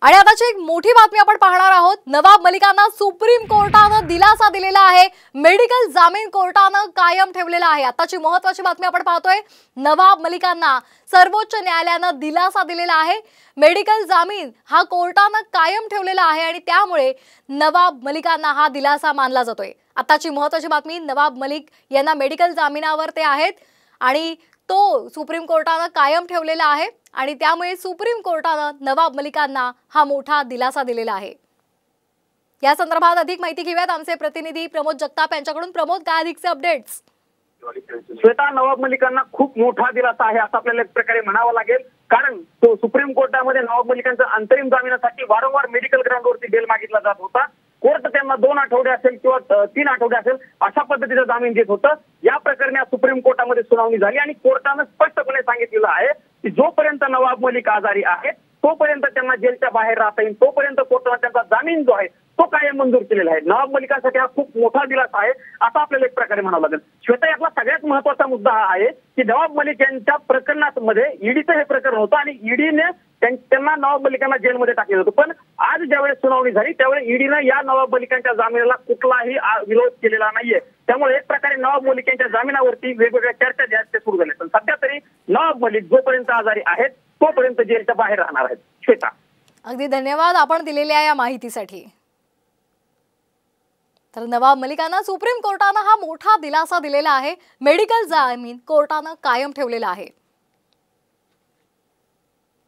आणि आताची एक मोठी बातमी आपण पाहणार आहोत। नवाब मलिकांना सुप्रीम कोर्टानं दिलासा दिलेला आहे। मेडिकल जामीन कोर्टानं कायम ठेवलेला आहे। आताची महत्त्वाची बातमी आपण पाहतोय। नवाब मलिकांना सर्वोच्च न्यायालयानं दिलासा दिलेला आहे। मेडिकल जामीन हा कोर्टानं कायम ठेवलेला आहे आणि त्यामुळे नवाब मलिकांना हा दिलासा मानला जातोय। आताची महत्त्वाची बातमी, नवाब मलिक यांना मेडिकल जामिनावर ते आहेत आणि तो सुप्रीम कोर्टानं कायम ठेवलेला आहे आणि त्यामुळे सुप्रीम कोर्टानं नवाब मलिकांना हा मोठा दिलासा दिलेला आहे। या संदर्भात अधिक माहिती घेऊयात आमचे प्रतिनिधी प्रमोद जगताप यांच्याकडून। प्रमोद, काय अधिकचे अपडेट्स? श्वेता, नवाब मलिकांना खूप मोठा दिलासा आहे असं आपल्याला एक प्रकारे म्हणावं लागेल, कारण तो सुप्रीम कोर्टामध्ये नवाब मलिकांच्या अंतरिम जामिनासाठी वारंवार मेडिकल ग्राउंडवरती बेल मागितला जात होता। कोर्ट त्यांना 2 आठवडे असेल किंवा 3 आठवडे असेल अशा पद्धतीचं जामीन देत होतं। या प्रकरणी सुप्रीम कोर्टामध्ये सुनावणी झाली आणि कोर्टानं स्पष्टपणे सांगितलेलं आहे की जोपर्यंत नवाब मलिक आजारी आहेत तोपर्यंत त्यांना जेलच्या बाहेर राहता येईल, तोपर्यंत कोर्टाने त्यांचा जामीन जो आहे तो कायम मंजूर केलेला आहे। नवाब मलिकांसाठी हा खूप मोठा दिलासा आहे असं आपल्याला एक प्रकारे म्हणावं लागेल। श्वेता, यातला सगळ्यात महत्त्वाचा मुद्दा हा आहे की नवाब मलिक यांच्या प्रकरणामध्ये ईडीचं हे प्रकरण होतं आणि ईडीने त्यांना नवाब मलिकांना जेलमध्ये टाकलं होतं। पण आज ज्यावेळेस सुनावणी झाली त्यावेळेस ईडीनं या नवाब मलिकांच्या जामिनाला कुठलाही विरोध केलेला नाहीये। त्यामुळे एक प्रकारे नवाब मलिकांच्या जामिनावरती वेगवेगळ्या चर्चा ज्या ते सुरू झाल्या, पण सध्या तरी नवाब मलिक जोपर्यंत आजारी आहेत तोपर्यंत जेलच्या बाहेर राहणार आहेत। श्वेता, अगदी धन्यवाद आपण दिलेल्या या माहितीसाठी। तर नवाब मलिकांना सुप्रीम कोर्टानं हा मोठा दिलासा दिलेला आहे। मेडिकल जामीन कोर्टानं कायम ठेवलेला आहे।